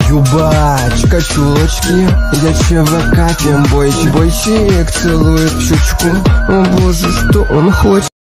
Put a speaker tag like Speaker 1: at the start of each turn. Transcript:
Speaker 1: Юбачка, чулочки, я ЧВК, фембойчик, бойчик целует в щечку. О боже, что он хочет?